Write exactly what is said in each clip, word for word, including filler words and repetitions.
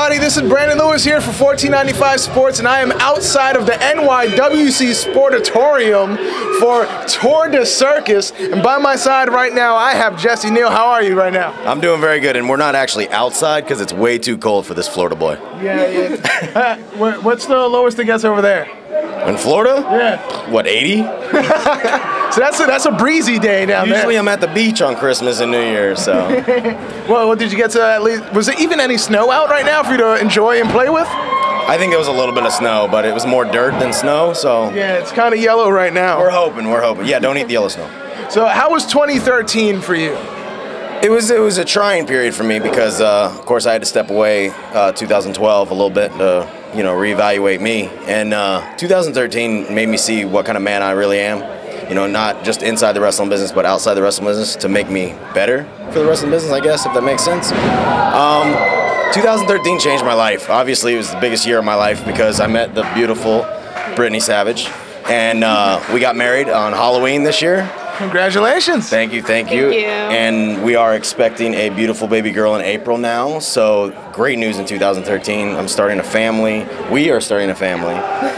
everybody, this is Brandon Lewis here for fourteen ninety-five Sports, and I am outside of the N Y W C Sportatorium for Tour de Circus, and by my side right now I have Jesse Neal. How are you right now? I'm doing very good, and we're not actually outside because it's way too cold for this Florida boy. Yeah, yeah. uh, what's the lowest it gets over there? In Florida? Yeah. What, eighty? So that's a, that's a breezy day down Usually there. Usually I'm at the beach on Christmas and New Year's, so. Well, did you get to at least, was there even any snow out right now for you to enjoy and play with? I think there was a little bit of snow, but it was more dirt than snow, so. Yeah, it's kind of yellow right now. We're hoping, we're hoping. Yeah, don't eat the yellow snow. So how was twenty thirteen for you? It was it was a trying period for me because, uh, of course, I had to step away uh, two thousand twelve a little bit to, you know, reevaluate me. And uh, two thousand thirteen made me see what kind of man I really am. You know, not just inside the wrestling business, but outside the wrestling business to make me better for the wrestling business, I guess, if that makes sense. Um, two thousand thirteen changed my life. Obviously, it was the biggest year of my life because I met the beautiful Brittany Savage, and uh, we got married on Halloween this year. Congratulations. Thank you, thank, thank you. you. And we are expecting a beautiful baby girl in April now. So great news in two thousand thirteen. I'm starting a family. We are starting a family.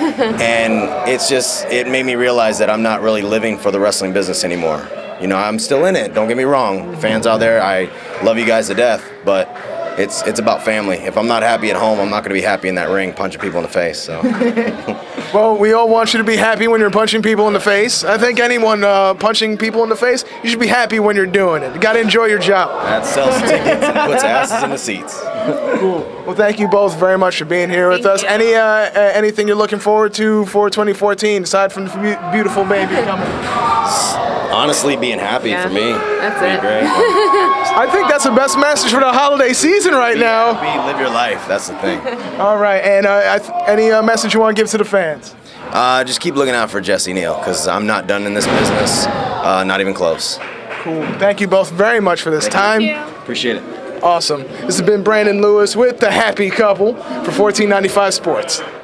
And it's just, it made me realize that I'm not really living for the wrestling business anymore. You know, I'm still in it, don't get me wrong. Fans out there, I love you guys to death, but it's it's about family. If I'm not happy at home, I'm not going to be happy in that ring punching people in the face. So. Well, we all want you to be happy when you're punching people in the face. I think anyone uh, punching people in the face, you should be happy when you're doing it. You got to enjoy your job. That sells tickets and puts asses in the seats. Cool. Well, thank you both very much for being here with Thank us. you. Any uh, uh, anything you're looking forward to for twenty fourteen aside from the bu- beautiful baby coming? Honestly, being happy Yeah, for me. that's Be it. Great. I think that's the best message for the holiday season right Be now. happy, live your life. That's the thing. All right, and uh, I th- any uh, message you want to give to the fans? Uh, just keep looking out for Jesse Neal because I'm not done in this business. Uh, not even close. Cool. Thank you both very much for this time. Thank you. Appreciate it. Awesome. This has been Brandon Lewis with the Happy Couple for fourteen ninety-five Sports.